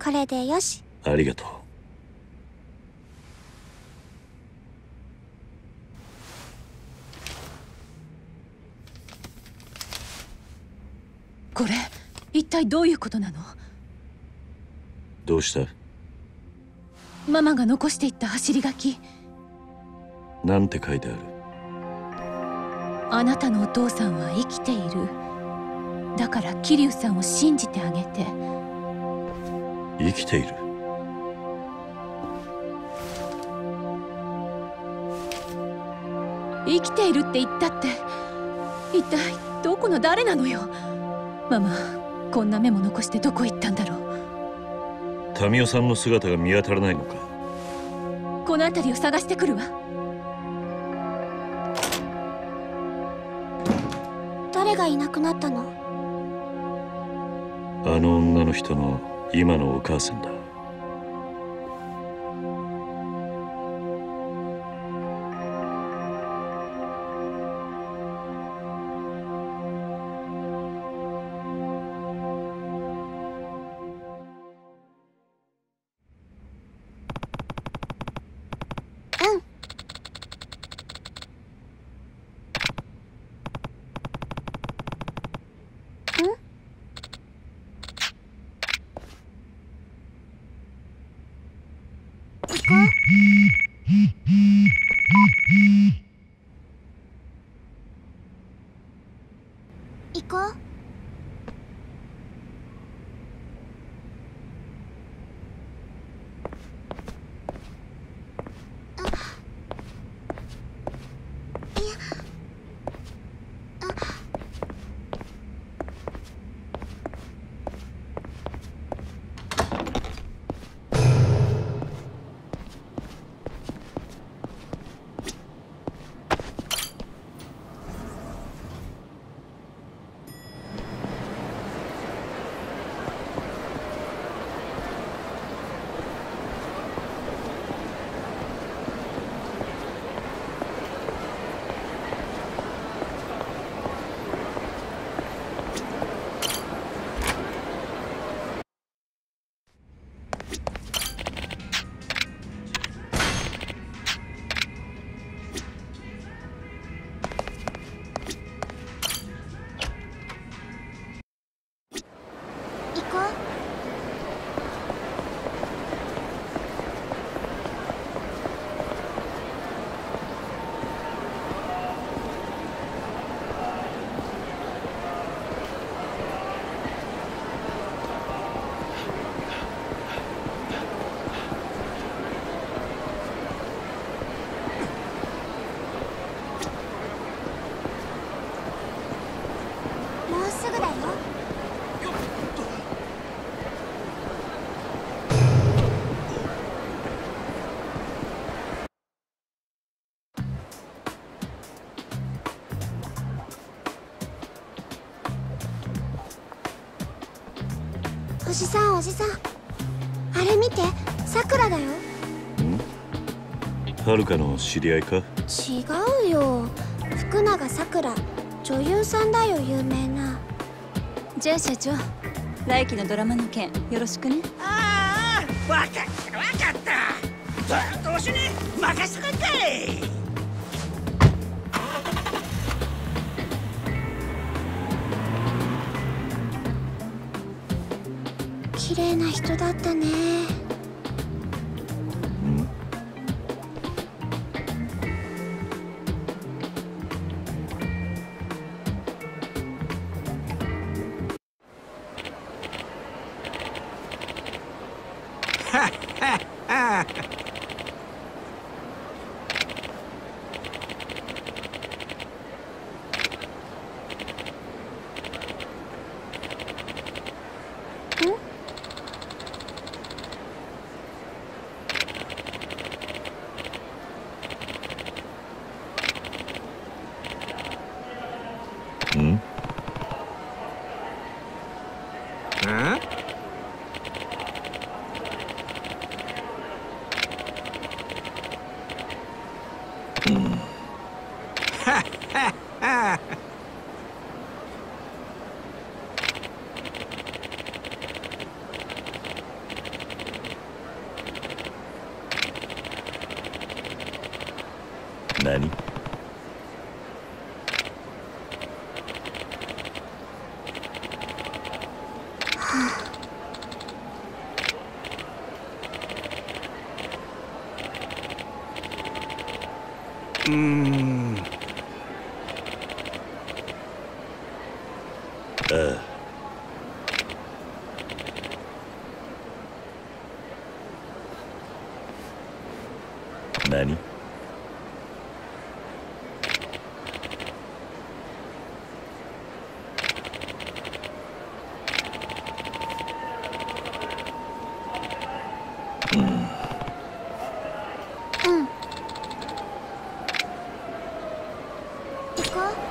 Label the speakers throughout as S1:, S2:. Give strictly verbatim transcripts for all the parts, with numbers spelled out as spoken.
S1: これでよし。
S2: ありがとう。
S3: これ一体どういうことなの？
S2: どうした？
S3: ママが残していった走り書き。
S2: なんて書いてある？
S3: あなたのお父さんは生きている。だから桐生さんを信じてあげて。
S2: 生きている？
S3: 生きているって言ったって一体どこの誰なのよ。ママ、こんなメモ残してどこ行ったんだろう。
S2: 民生さんの姿が見当たらないのか？
S3: この辺りを探してくるわ。
S1: 誰がいなくなったの？
S2: あの女の人の今のお母さんだ。
S1: 行こう。おじさん、おじさん、あれ見て、さくらだよ。ん？
S2: はるかの知り合いか？
S1: 違うよ、福永さくら、女優さんだよ、有名な。
S4: じゃあ社長、来期のドラマの件よろしくね。
S5: ああ、わかったわかった。ずっとわしに任せてくんかい。
S1: 綺麗な人だったね。
S2: 何？
S6: うーん。
S2: ああ。何？
S1: うん行こう。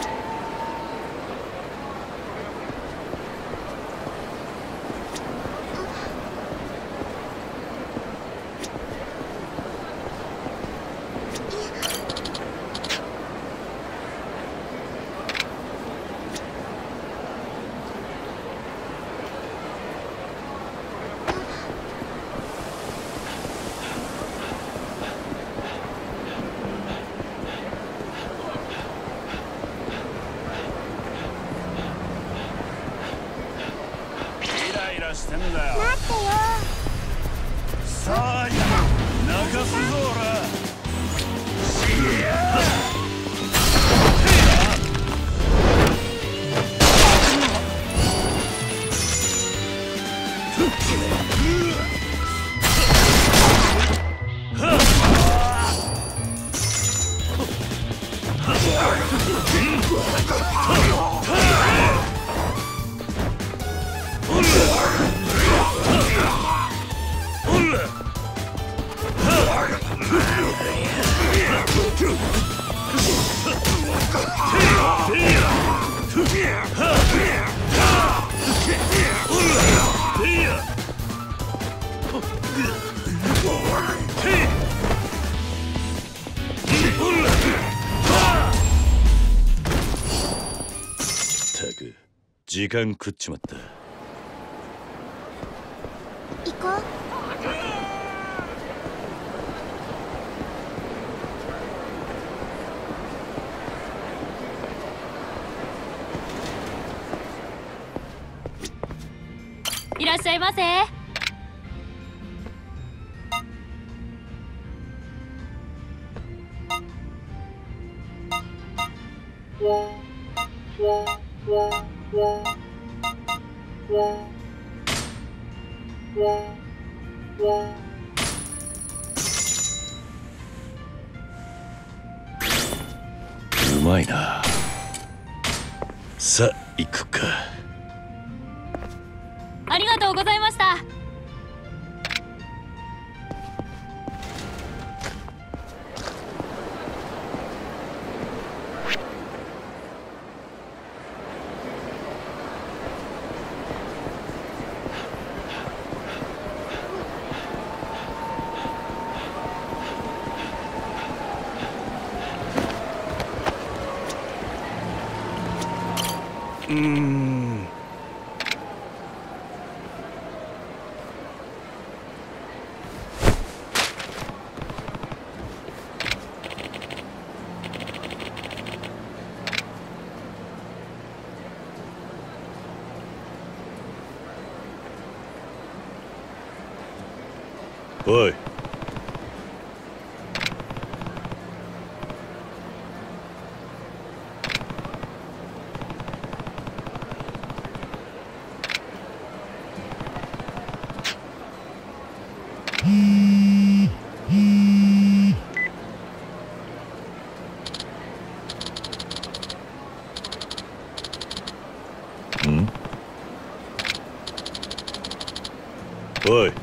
S6: イライラしてんだよ。
S1: 待ってよ。
S6: さあ、泣かすぞおら。
S2: ったく時間食っちまった。
S1: 行こう。
S4: いらっしゃいませ。
S2: うまいな。さあ行くか。
S4: ありがとうございました。
S6: うーん。
S2: おい。ん？おい。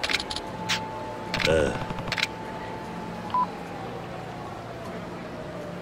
S2: ああ。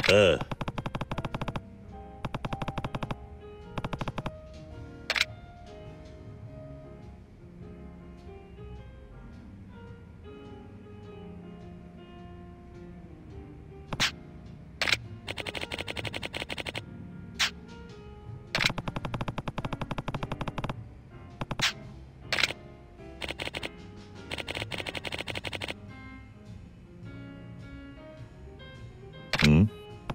S2: ああ。ん？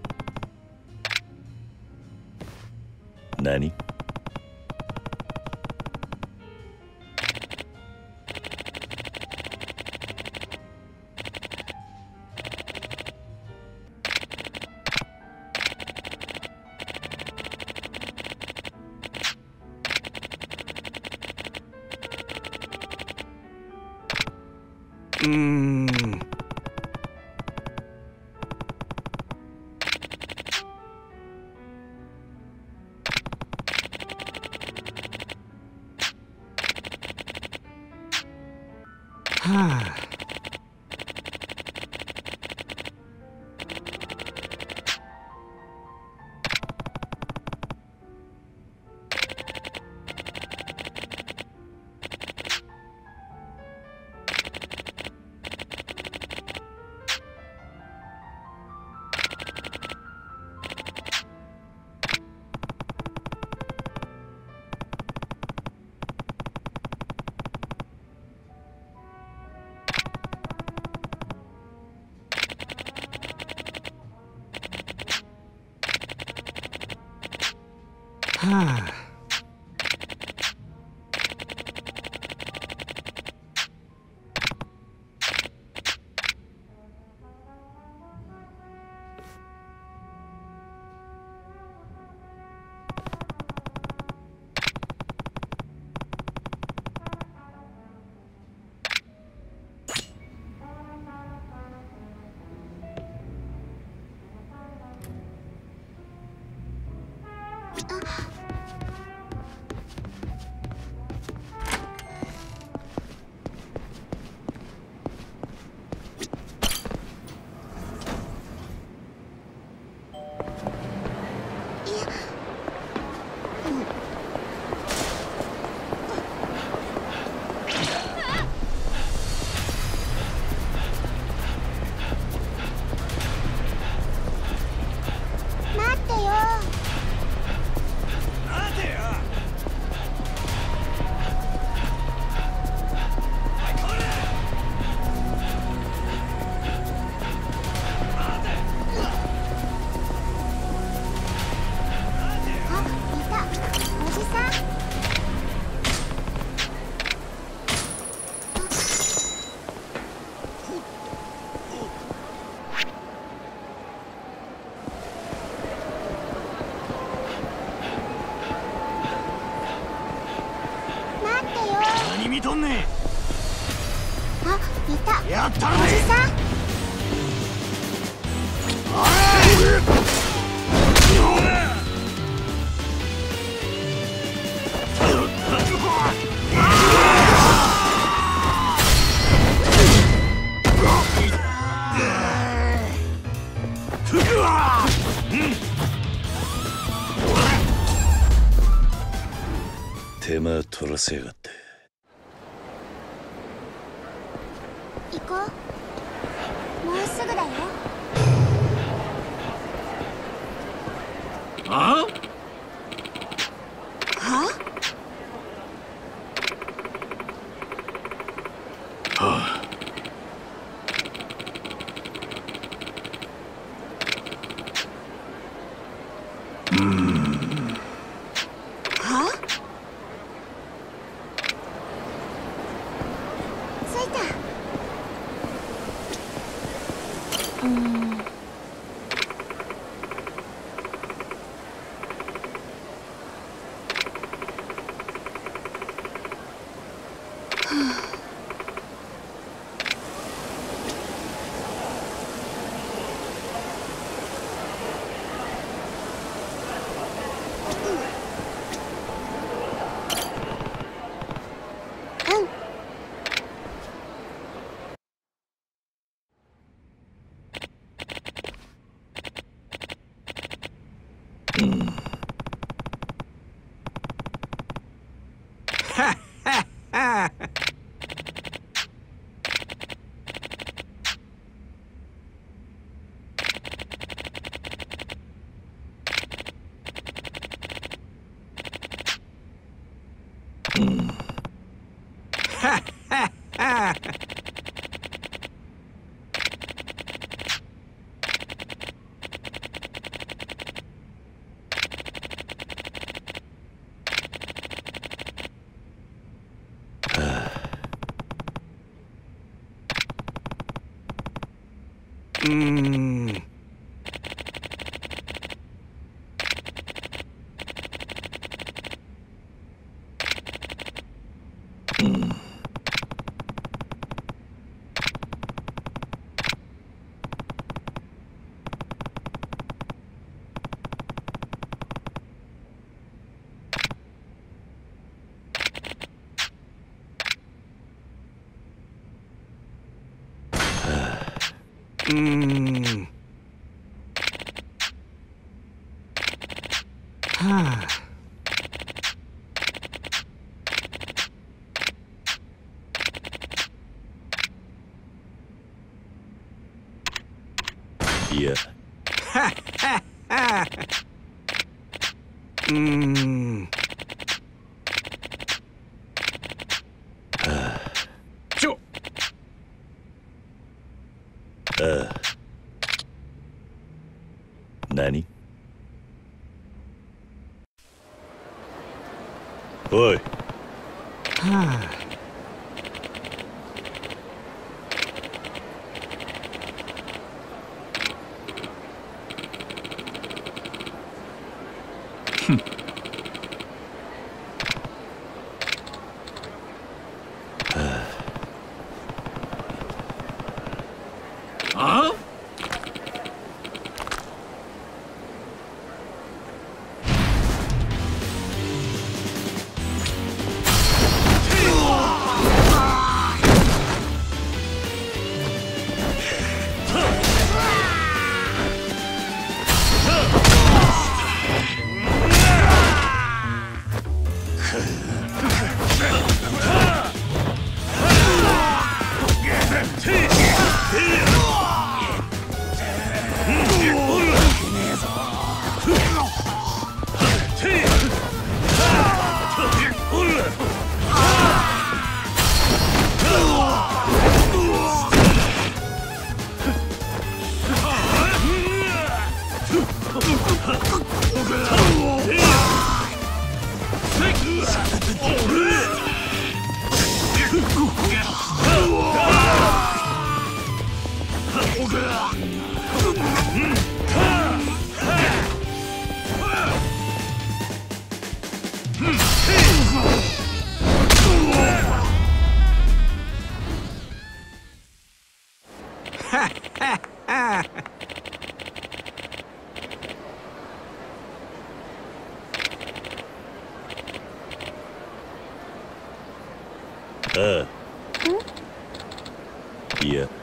S2: 何？
S6: うーん。はあ。はあ。
S1: 待ってよ。
S6: 待てよ。
S1: あ、いた。おじさん。待ってよ。
S6: 何見とんねん。
S1: あ、いた。
S6: やったる
S1: おじ
S6: で。
S1: さん。
S2: 手間取らせやがって。
S1: 行こう。もうすぐだよ。
S6: あ？
S1: は？
S2: はあ。
S6: うーん。
S1: は？着いた。うーん。
S6: うーん。うーん。はあ。
S2: いや。
S6: うーん。ちょ。
S2: ああ。何？おい。
S6: はあ。
S2: あ？ああ。いや。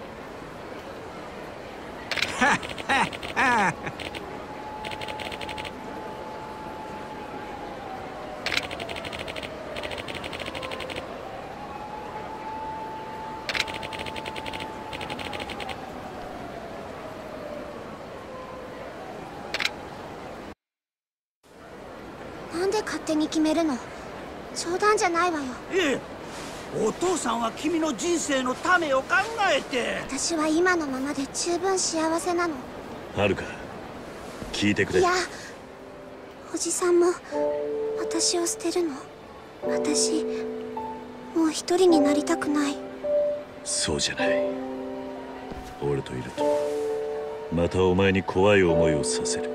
S1: なんで勝手に決めるの？冗談じゃないわよ。
S5: ええ、お父さんは君の人生のためを考えて。
S1: 私は今のままで十分幸せなの。
S2: はるか、聞いてくれ。
S1: いや、おじさんも私を捨てるの？私もう一人になりたくない。
S2: そうじゃない。俺といるとまたお前に怖い思いをさせる。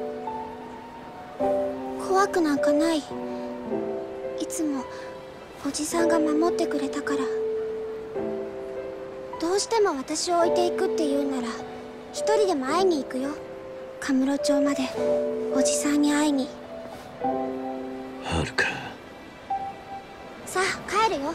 S1: 怖くなんかない。いつもおじさんが守ってくれたから。どうしても私を置いていくって言うなら一人でも会いに行くよ。カムロ町までおじさんに会いに。
S2: はるか。
S1: さあ帰るよ。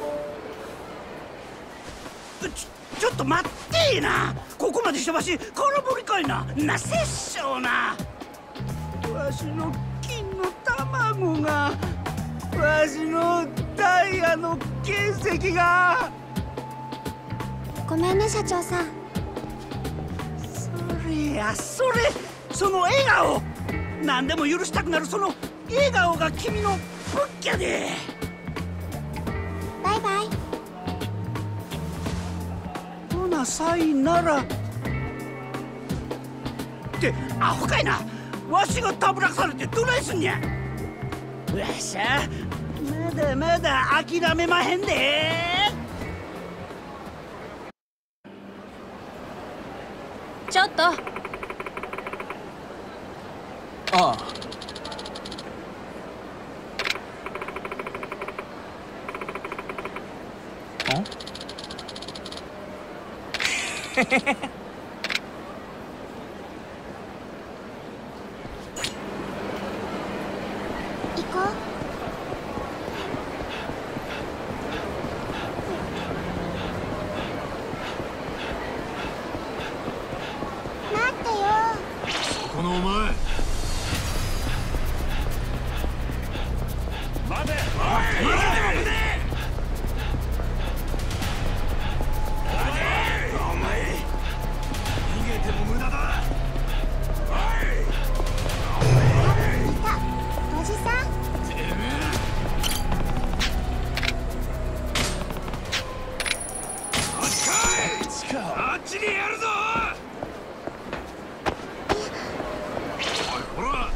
S5: ちょちょっと待ってーな。ここまでしてわし空振りかいな。なせっしょうな。わわしの金の卵が、わしのダイヤの原石が。
S1: ごめんね社長さん。
S5: それやそれ、その笑顔、何でも許したくなるその笑顔が君の武器やで。
S1: バイバイ。
S5: ほなさいなら。ってアホかいな。わしがたぶらかされてどないすんにゃ。わしゃまだまだ諦めまへんで。
S4: ちょっと。
S6: ああ。
S1: 行こう。待ってよ。
S6: このお前。
S2: 待て。
S1: おじさん。
S6: あっちにやるぞ。おいほら。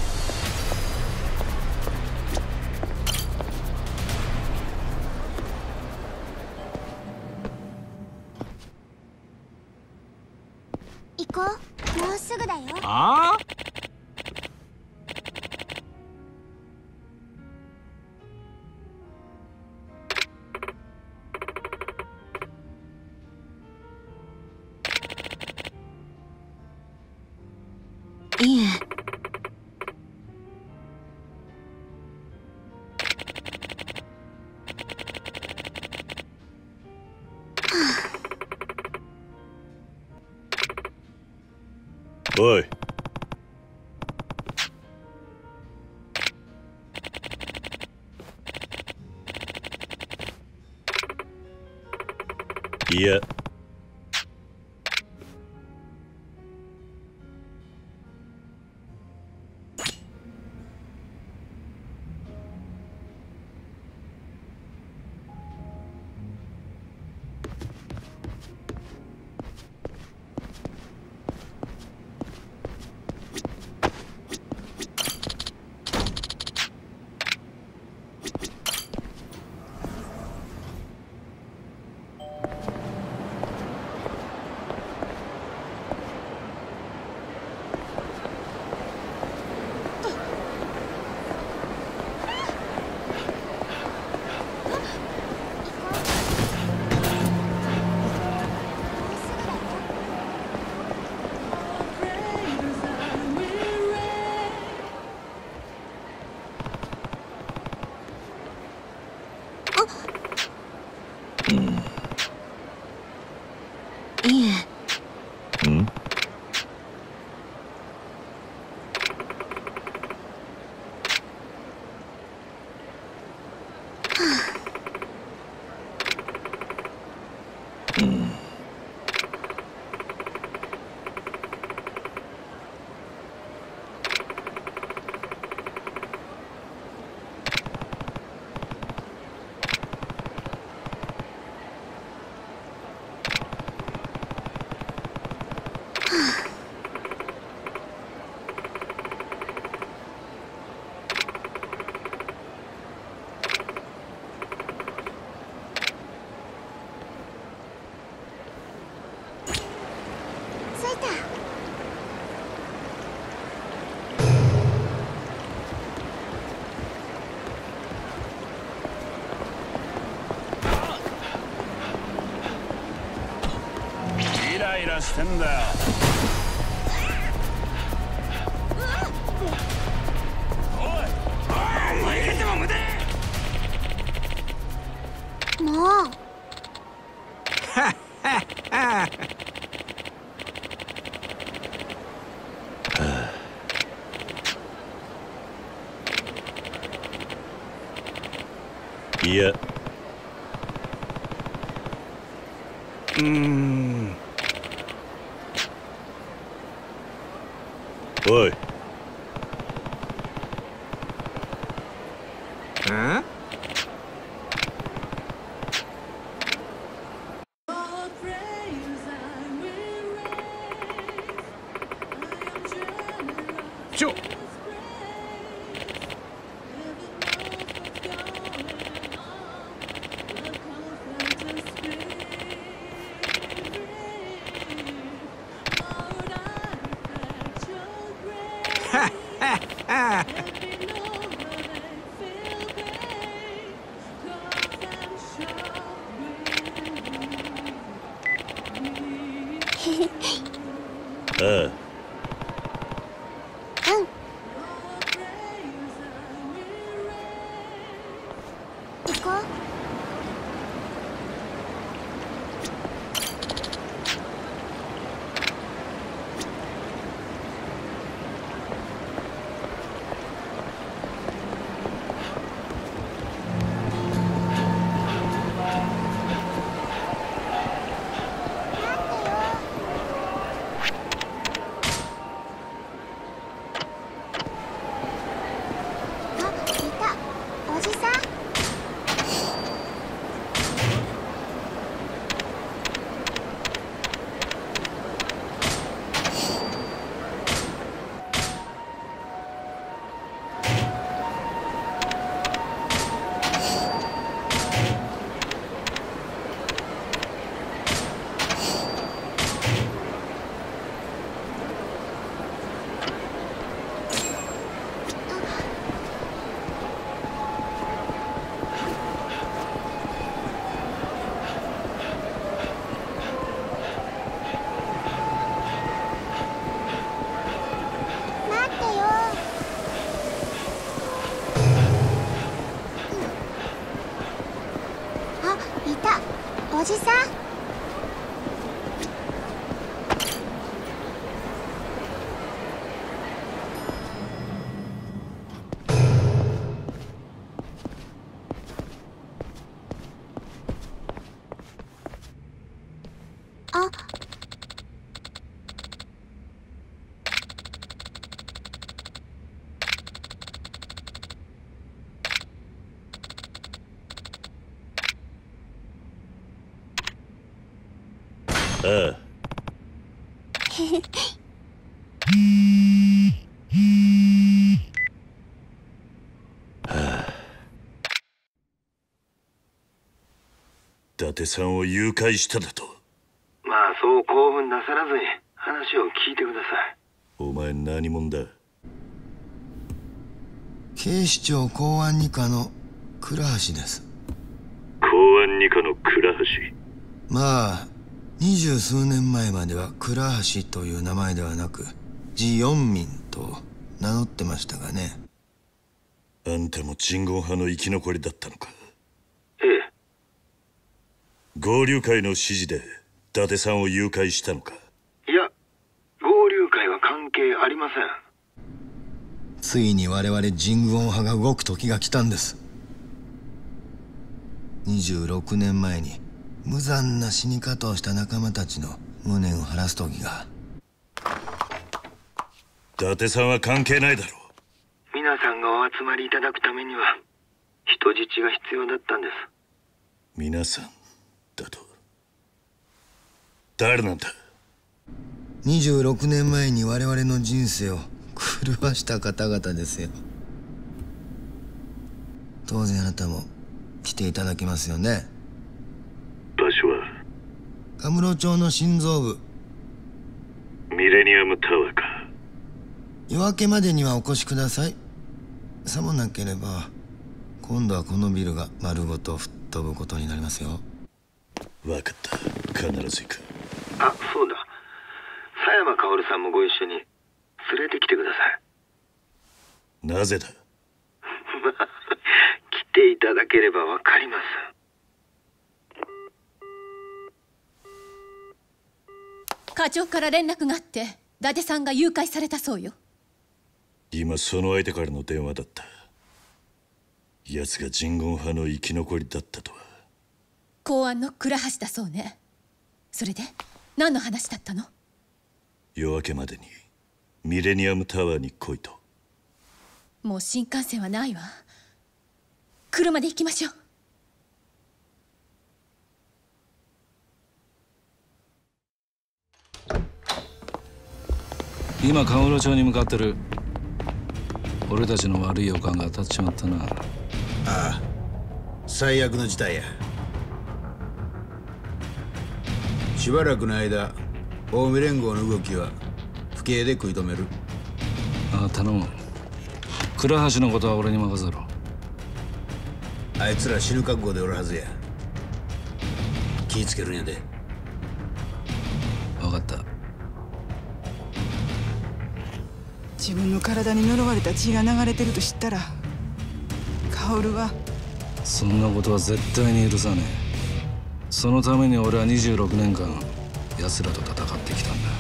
S1: 行こう。もうすぐだよ。
S6: ああ。
S4: いえ。
S2: おい。いや。
S4: いえ。
S2: ん？イライラしてんだよ。おい、お前がても無駄。
S1: もう。
S2: いや、
S5: うーん。
S2: おい。
S6: ん？ちょ。
S2: ああ。
S1: 行こう。おじさん。おじさん。あ。
S2: ああ。伊達さんを誘拐しただと。
S7: まあそう興奮なさらずに話を聞いてください。
S2: お前何者だ？
S8: 警視庁公安二課の倉橋です。
S2: 公安二課の倉橋。
S8: まあ二十数年前までは倉橋という名前ではなくジ・ヨンミンと名乗ってましたがね。
S2: あんたも鎮魂派の生き残りだったのか？
S7: ええ。
S2: 合流会の指示で伊達さんを誘拐したのか？
S7: いや、合流会は関係ありません。
S8: ついに我々鎮魂派が動く時が来たんです。にじゅうろくねんまえに無残な死に方をした仲間たちの無念を晴らす時が。
S2: 伊達さんは関係ないだろう。
S7: 皆さんがお集まりいただくためには人質が必要だったんです。
S2: 皆さんだと？誰なんだ？
S8: にじゅうろくねんまえに我々の人生を狂わした方々ですよ。当然あなたも来ていただけますよね。
S2: 場所は
S8: カムロ町の心臓部、
S2: ミレニアムタワーか。
S8: 夜明けまでにはお越しください。さもなければ今度はこのビルが丸ごと吹っ飛ぶことになりますよ。
S2: 分かった、必ず行く。
S7: あ、そうだ、佐山薫さんもご一緒に連れてきてください。
S2: なぜだ？
S7: 来ていただければわかります。
S3: 課長から連絡があって伊達さんが誘拐されたそうよ。
S2: 今その相手からの電話だった。 奴が人言派の生き残りだったとは。
S3: 公安の倉橋だそうね。それで何の話だったの？
S2: 夜明けまでにミレニアムタワーに来いと。
S3: もう新幹線はないわ。車で行きましょう。
S9: 今カオロ町に向かってる。俺たちの悪い予感が当たっちまったな。
S10: ああ、最悪の事態や。しばらくの間近江連合の動きは府警で食い止める。
S9: ああ、頼む。倉橋のことは俺に任せろ。
S10: あいつら死ぬ覚悟でおるはずや。気ぃつけるんやで。
S9: 分かった。
S11: 自分の体に呪われた血が流れてると知ったら、薫は。
S9: そんなことは絶対に許さねえ。そのために俺はにじゅうろくねんかん奴らと戦ってきたんだ。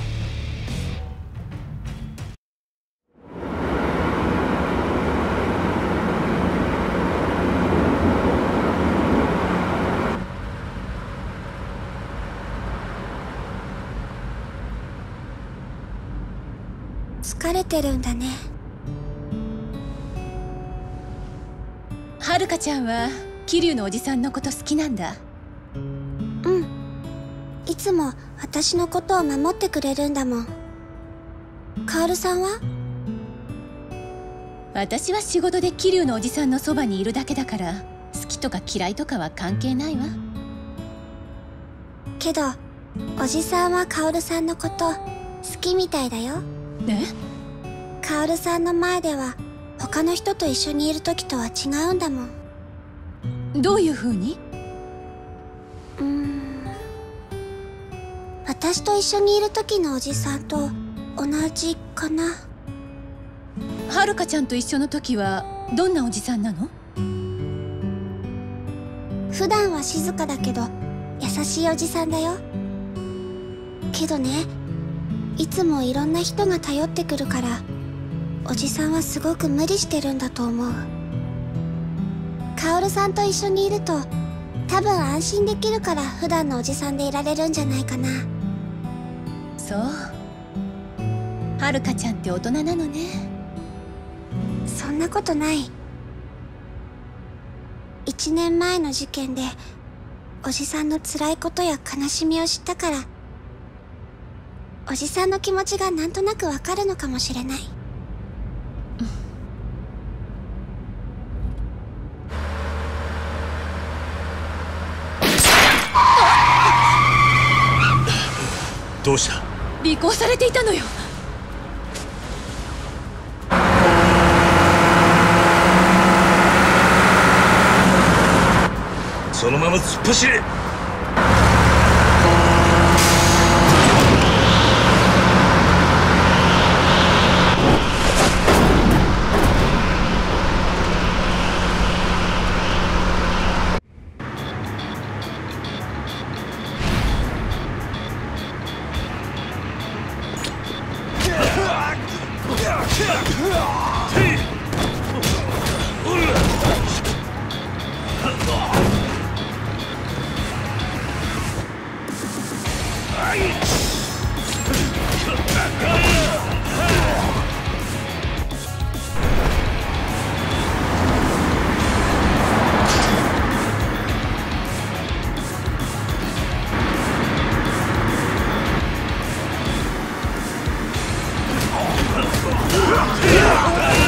S1: 疲れてるんだね。
S3: はるかちゃんは桐生のおじさんのこと好きなんだ。
S1: うん、いつも私のことを守ってくれるんだもん。薫さんは？
S3: 私は仕事で桐生のおじさんのそばにいるだけだから、好きとか嫌いとかは関係ないわ。
S1: けどおじさんは薫さんのこと好きみたいだよ。
S3: え？
S1: 薫さんの前では他の人と一緒にいる時とは違うんだもん。
S3: どういう風に？
S1: うーん、私と一緒にいる時のおじさんと同じかな。
S3: はるかちゃんと一緒の時はどんなおじさんなの？
S1: 普段は静かだけど優しいおじさんだよ。けどね、いつもいろんな人が頼ってくるから、おじさんはすごく無理してるんだと思う。薫さんと一緒にいると多分安心できるから、普段のおじさんでいられるんじゃないかな。
S3: そう、はるかちゃんって大人なのね。
S1: そんなことない。一年前の事件でおじさんの辛いことや悲しみを知ったから、おじさんの気持ちがなんとなくわかるのかもしれない。
S2: どうした？
S3: 尾行されていたのよ。
S2: そのまま突っ走れ。
S6: うわっ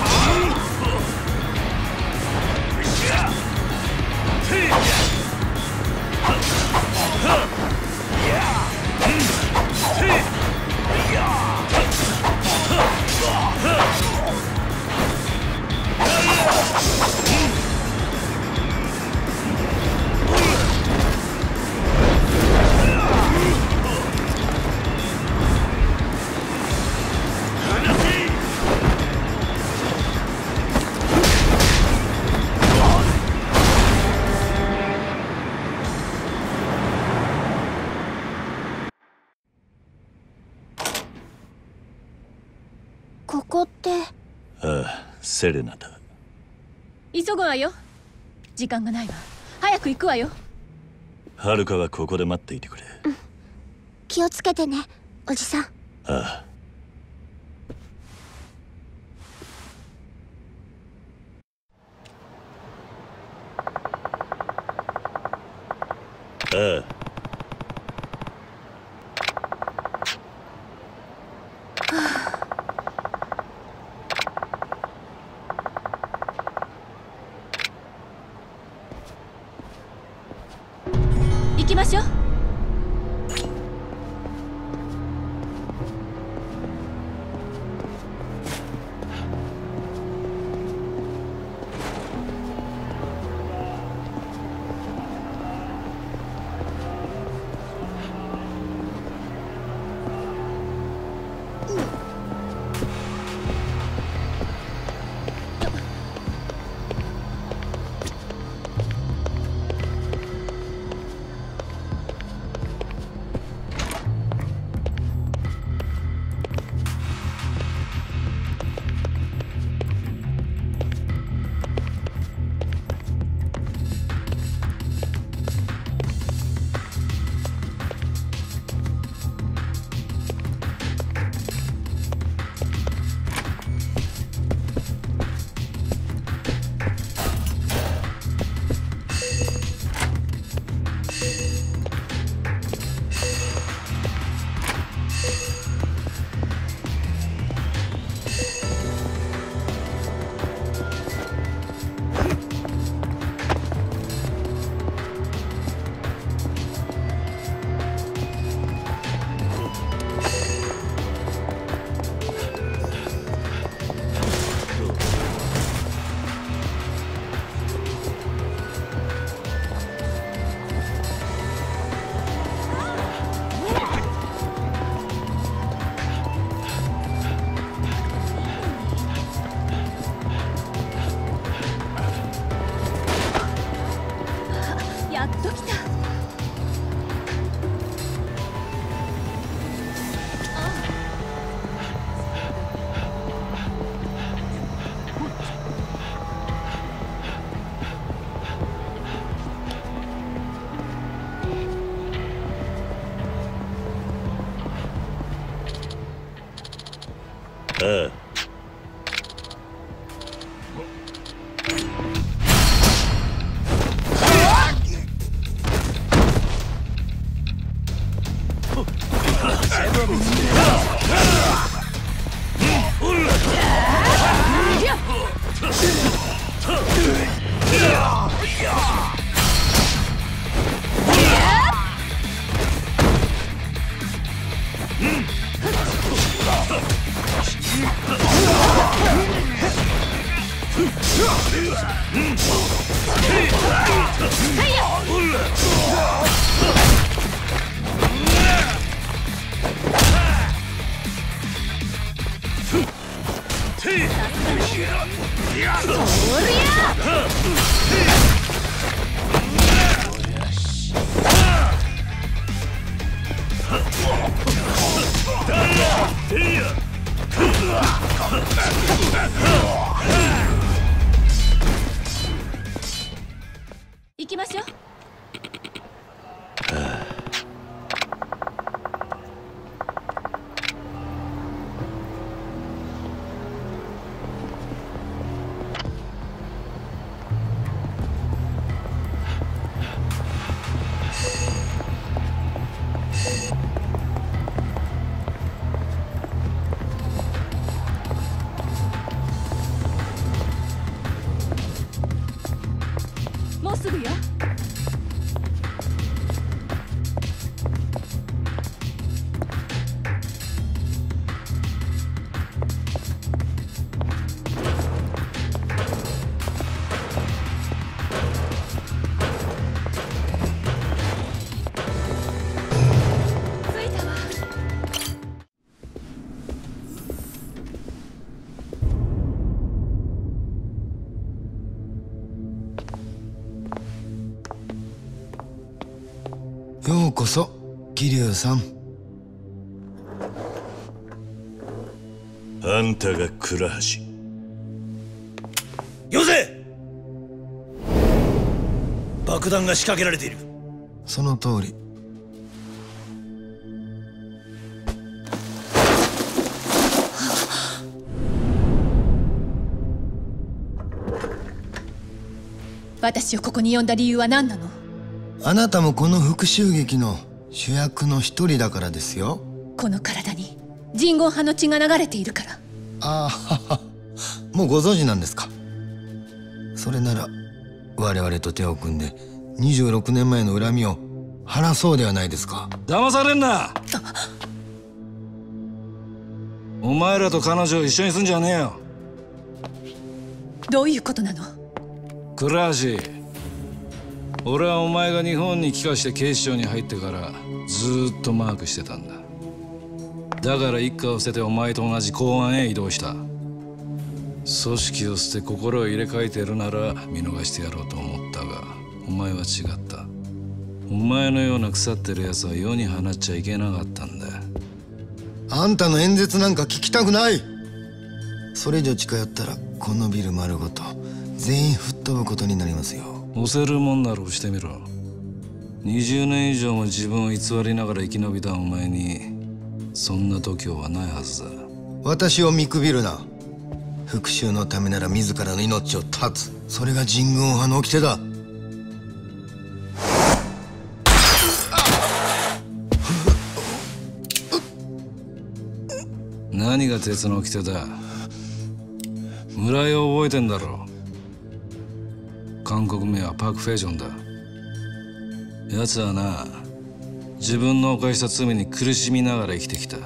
S1: ここって。
S2: ああ、セレナだ。
S3: 急ぐわよ。時間がないわ。早く行くわよ。
S2: はるかはここで待っていてくれ。
S1: うん、気をつけてね、おじさん。
S2: ああ。ああ。
S3: 行きましょう。やっと来た。
S2: ああ。
S3: 行きましょう。
S8: こそ桐生さん。
S2: あんたが倉橋。
S5: よせ！爆弾が仕掛けられている。
S8: その通り。
S3: 私をここに呼んだ理由は何なの？
S8: あなたもこの復讐劇の主役の一人だからですよ。
S3: この体に人言派の血が流れているから。
S8: ああ、もうご存知なんですか。それなら我々と手を組んでにじゅうろくねんまえの恨みを晴らそうではないですか。
S9: 騙されんな。お前らと彼女を一緒にすんじゃねえよ。
S3: どういうことなの？
S9: 倉橋、俺はお前が日本に帰化して警視庁に入ってからずーっとマークしてたんだ。だから一家を捨ててお前と同じ公安へ移動した。組織を捨て心を入れ替えてるなら見逃してやろうと思ったが、お前は違った。お前のような腐ってる奴は世に放っちゃいけなかったんだ。
S8: あんたの演説なんか聞きたくない。それ以上近寄ったらこのビル丸ごと全員吹っ飛ぶことになりますよ。
S9: 押せるもんなら押してみろ。にじゅうねん以上も自分を偽りながら生き延びたお前にそんな度胸はないはずだ。
S8: 私を見くびるな。復讐のためなら自らの命を絶つ。それが神軍派の掟だ。
S9: 何が鉄の掟だ。村井を覚えてんだろ。韓国名はパク・フェジョンだ。奴はな、自分の犯した罪に苦しみながら生きてきた。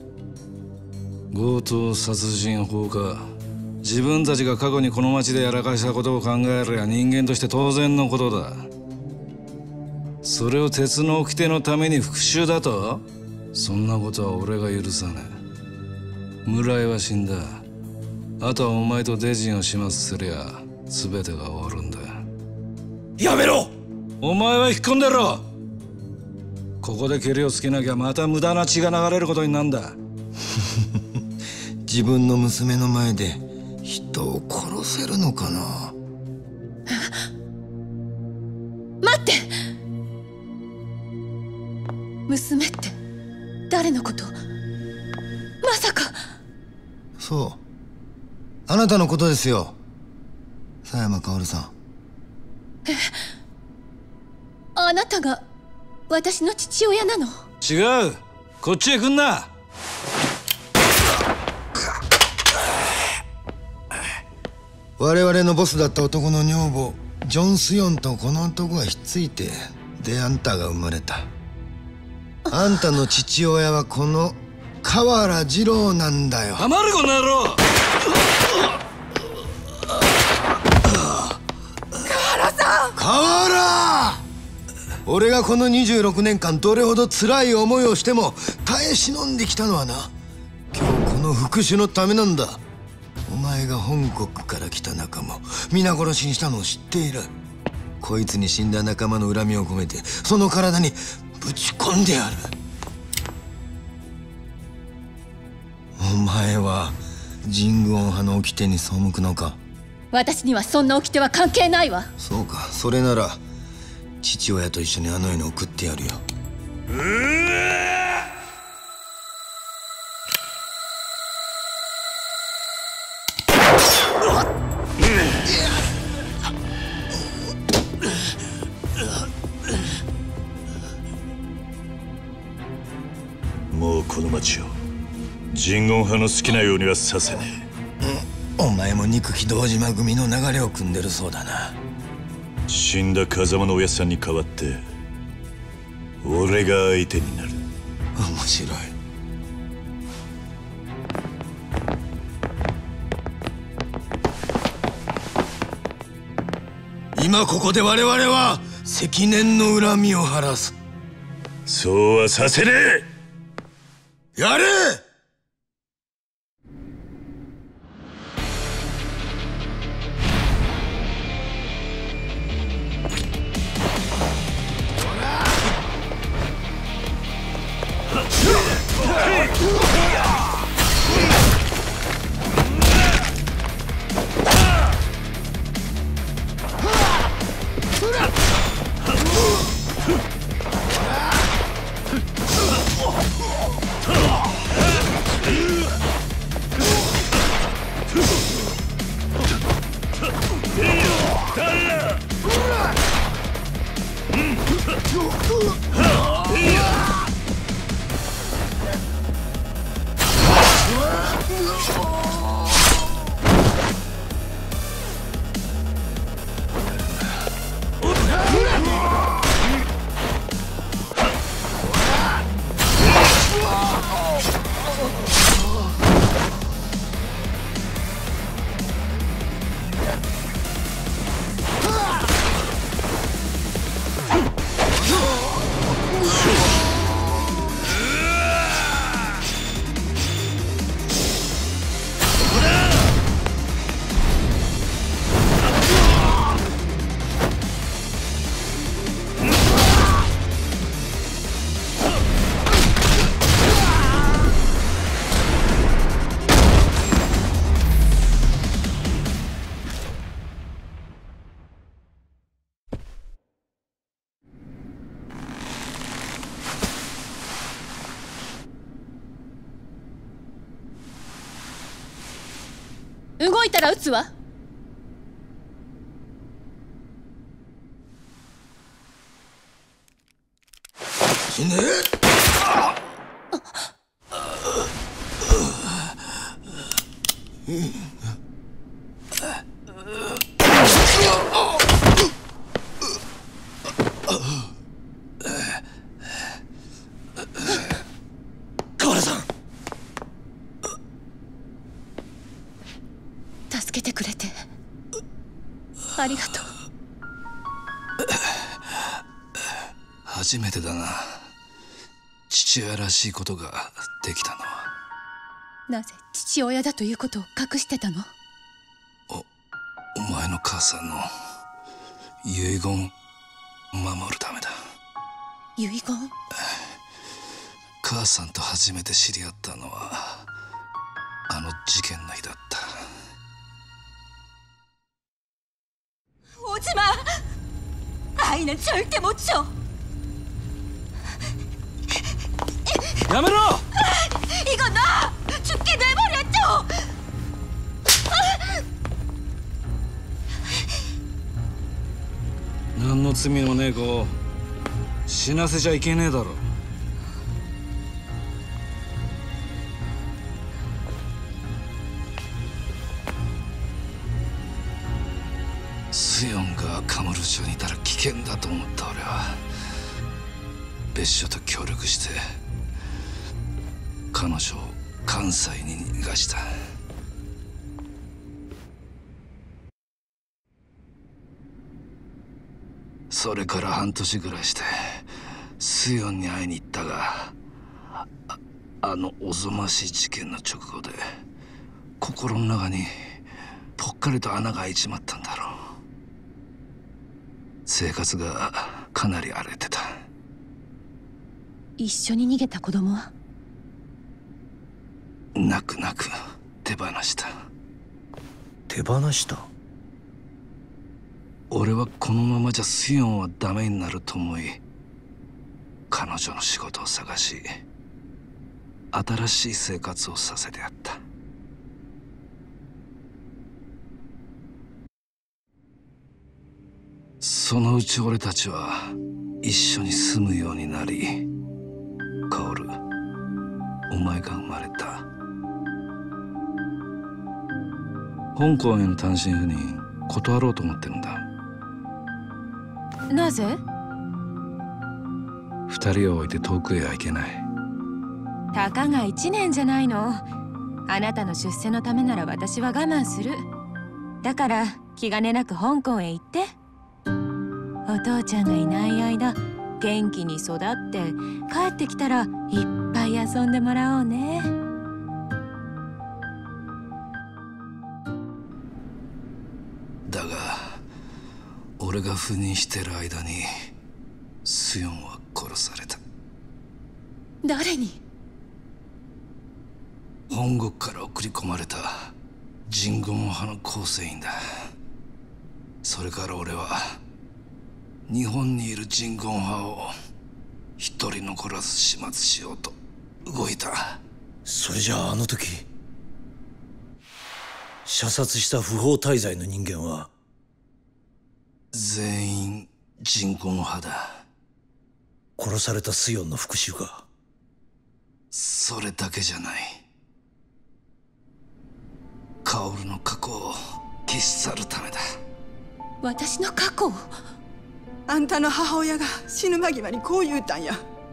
S9: 強盗殺人放火、自分たちが過去にこの町でやらかしたことを考えりゃ人間として当然のことだ。それを鉄の掟のために復讐だと？そんなことは俺が許さねえ。村井は死んだ。あとはお前とデジンを始末すりゃ全てが終わるんだ。
S5: やめろ！
S9: お前は引っ込んでろ。ここでケリをつけなきゃまた無駄な血が流れることになんだ。
S8: 自分の娘の前で人を殺せるのかな。
S3: 待って。娘って誰のこと？まさか。
S8: そう、あなたのことですよ、佐山薫さん。
S3: え、あなたが私の父親なの？
S9: 違う、こっちへ来んな。
S8: 我々のボスだった男の女房ジョン・スヨンとこの男がひっついてであんたが生まれた。あんたの父親はこの河原二郎なんだよ。
S9: 黙るこの野郎。
S11: 河原さん。
S8: 河原、俺がこのにじゅうろくねんかんどれほど辛い思いをしても耐え忍んできたのはな、今日この復讐のためなんだ。お前が本国から来た仲間を皆殺しにしたのを知っている。こいつに死んだ仲間の恨みを込めてその体にぶち込んでやる。お前は神宮派の掟に背くのか。
S3: 私にはそんな掟は関係ないわ。
S8: そうか、それなら父親と一緒にあの世に送ってやるよ。う
S2: もうこの町を神言派の好きなようにはさせね
S8: え。お前も憎き堂島組の流れを組んでるそうだな。
S2: 死んだ風間のおやっさんに代わって俺が相手になる。
S8: 面白い。今ここで我々は積年の恨みを晴らす。
S2: そうはさせね
S8: え。やれ！
S3: 動いたら撃つわ。
S8: 死ね。
S5: 河原さん、
S3: 助けてくれてありがとう。
S9: 初めてだな、父親らしいことができたのは。
S3: なぜ父親だということを隠してたの？
S9: お、お前の母さんの遺言を守るためだ。
S3: 遺言？
S9: 母さんと初めて知り合ったのはあの事件の日だった。
S4: 오지마! 아이는 절대 못 줘!
S9: やめろ!
S4: 이거 나! 죽게 내버렸죠!
S9: 何の罪もねえ子を死なせちゃいけねえだろ。スヨンがカムル町にいたら危険だと思った俺は別所と協力して彼女を関西に逃がした。それから半年ぐらいしてスヨンに会いに行ったが、 あ, あのおぞましい事件の直後で心の中にぽっかりと穴が開いちまったんだろう。生活がかなり荒れてた。
S3: 一緒に逃げた子供は？
S9: 泣く泣く手放した。
S10: 手放した？
S9: 俺はこのままじゃスヨンはダメになると思い、彼女の仕事を探し新しい生活をさせてやった。そのうち俺たちは一緒に住むようになり、薫、お前が生まれた。香港への単身赴任断ろうと思ってるんだ。
S3: なぜ？
S9: 二人を置いて遠くへは行けない。
S3: たかが一年じゃないの。あなたの出世のためなら私は我慢する。だから気兼ねなく香港へ行って。お父ちゃんがいない間元気に育って帰ってきたらいっぱい遊んでもらおうね。
S9: だが俺が赴任してる間にスヨンは殺された。
S3: 誰に？
S9: 本国から送り込まれたジンゴン派の構成員だ。それから俺は日本にいるジンゴン派を一人残らず始末しようと動いた。
S10: それじゃああの時射殺した不法滞在の人間は
S9: 全員ジンゴン派だ。
S10: 殺されたスヨンの復讐か？
S9: それだけじゃない。薫の過去を消し去るためだ。
S3: 私の過去を？
S11: あんたの母親が死ぬ間際にこう言うたんや。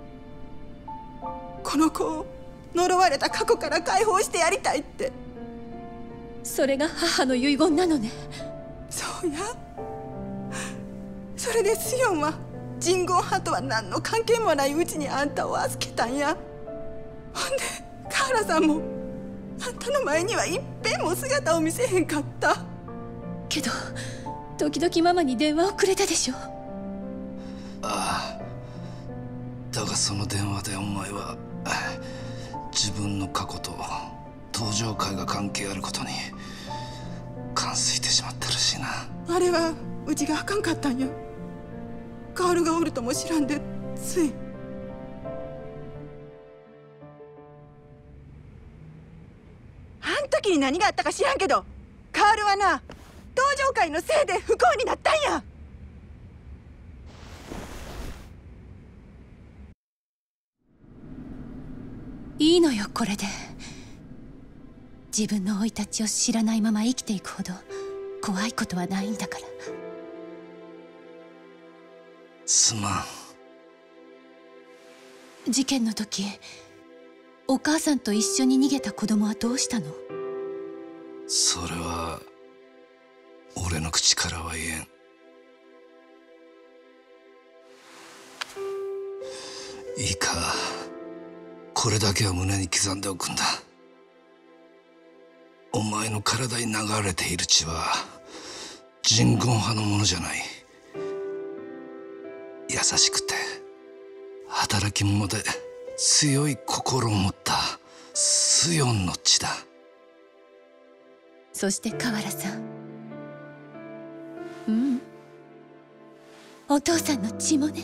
S11: この子を呪われた過去から解放してやりたいって。
S3: それが母の遺言なのね。
S11: そうや。それでスヨンはジンゴン派とは何の関係もないうちにあんたを預けたんや。ほんでカーラさんもあんたの前には一遍も姿を見せへんかった。
S3: けど時々ママに電話をくれたでしょ。
S9: ああ、だがその電話でお前は自分の過去と登場会が関係あることに感づいてしまってるしな。
S11: あれはうちがあかんかったんや。カールがおるとも知らんでつい。あん時に何があったか知らんけどカールはな、道場会のせいで不幸になったんや。
S4: いいのよ、これで。自分の生い立ちを知らないまま生きていくほど怖いことはないんだから。
S9: すま
S4: ん。事件の時、お母さんと一緒に逃げた子供はどうしたの？
S9: それは俺の口からは言えん。いいか、これだけは胸に刻んでおくんだ。お前の体に流れている血は人言派のものじゃない。優しくて働き者で強い心を持ったスヨンの血だ。
S4: そして河原さん、うん、お父さんの血もね。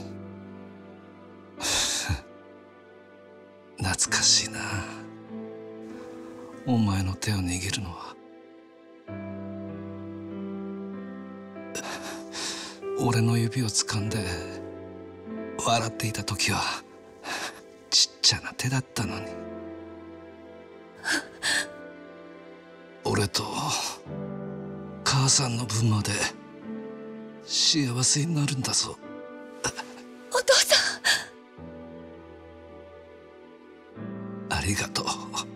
S9: 懐かしいな、お前の手を握るのは。俺の指を掴んで笑っていた時はちっちゃな手だったのに。俺と母さんの分まで幸せになるんだぞ。
S4: お父さん、
S9: ありがとう。